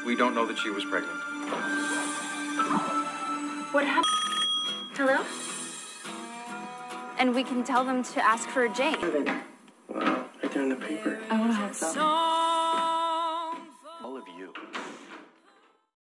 We don't know that she was pregnant. What happened? Hello? And we can tell them to ask for Jane. Wow, right there in the paper. I would hope so.